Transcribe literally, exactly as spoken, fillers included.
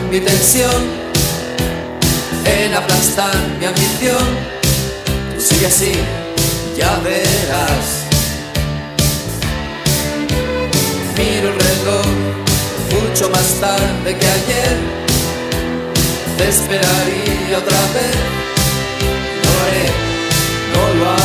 mi tensión, en aplastar mi ambición. Tú sigue así, ya verás. Miro el reloj, mucho más tarde que ayer. Te esperaría otra vez. No haré, no lo